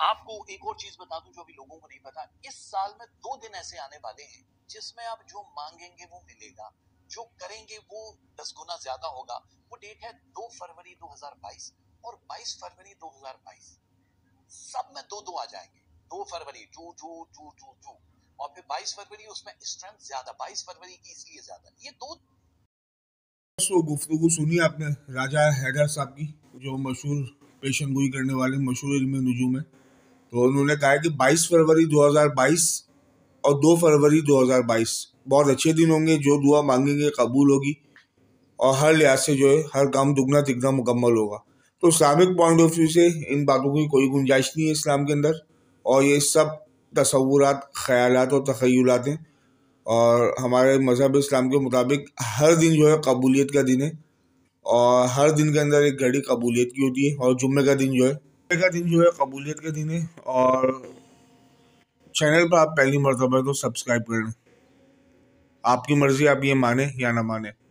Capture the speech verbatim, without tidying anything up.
आपको एक और चीज बता दूं जो अभी लोगों को नहीं पता, इस साल में दो दिन ऐसे आने वाले हैं जिसमें आप जो मांगेंगे वो मिलेगा, जो करेंगे वो दस गुना ज्यादा होगा। वो डेट है दो फरवरी दो हज़ार बाईस और बाईस फरवरी दो हज़ार बाईस। सब में दो दो आ जाएंगे। दो फरवरी two two two two two और फिर बाईस फरवरी उसमें स्ट्रेंथ ज्यादा, बाईस फरवरी की इसलिए ज्यादा। ये दो सो गुफ्तगू सुनी आपने राजा हैदर साहब की, जो मशहूर पेशन गोई करने वाले मशहूर इल्म नजूम है। तो उन्होंने कहा कि बाईस फरवरी दो हज़ार बाईस और दो फरवरी दो हज़ार बाईस बहुत अच्छे दिन होंगे, जो दुआ मांगेंगे कबूल होगी और हर लिहाज से जो है हर काम दुगना तिगना मुकम्मल होगा। तो इस्लामिक पॉइंट ऑफ व्यू से इन बातों की कोई गुंजाइश नहीं है इस्लाम के अंदर, और ये सब तसव्वुरात, ख्यालात और तखय्युलात हैं। और हमारे मज़हब इस्लाम के मुताबिक हर दिन जो है कबूलियत का दिन है, और हर दिन के अंदर एक घड़ी कबूलियत की होती है, और जुम्मे का दिन जो है जुम्मे का दिन जो है कबूलियत का दिन है। और चैनल पर आप पहली मरतबा तो सब्सक्राइब कर लें। आपकी मर्जी, आप ये माने या ना माने।